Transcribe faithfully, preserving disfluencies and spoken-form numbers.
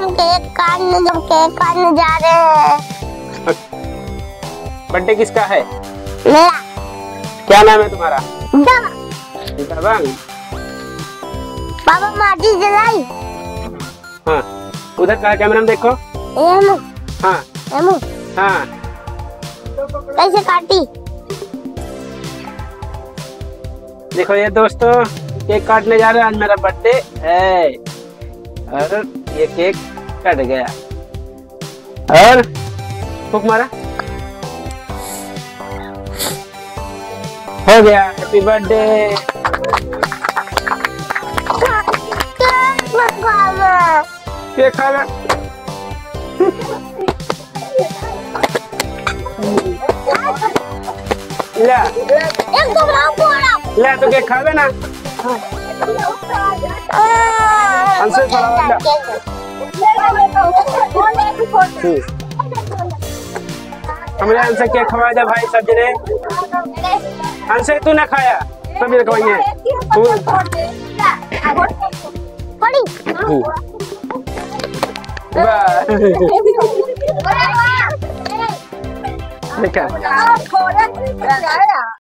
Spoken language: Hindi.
हम केक काटने जब केक काटने जा रहे हैं। बर्थडे किसका है? मेरा। क्या नाम है तुम्हारा? दबंग। दबंग। पापा माटी जलाई। हाँ, उधर का कैमरा में देखो। एमू। हाँ एमू। हाँ, कैसे काटी? देखो ये दोस्तों, केक काटने जा रहे हैं। आज मेरा बर्थडे है और ये केक कट गया और फूक मारा, हो गया। Happy birthday. केक खा ले। ले एकदम ले तो केक खा लेना। हमसे थोड़ा हमने हमसे केक खवाया था भाई सब्जी ने। हमसे तू ना खाया, सब्जी ने खवाई है। देखा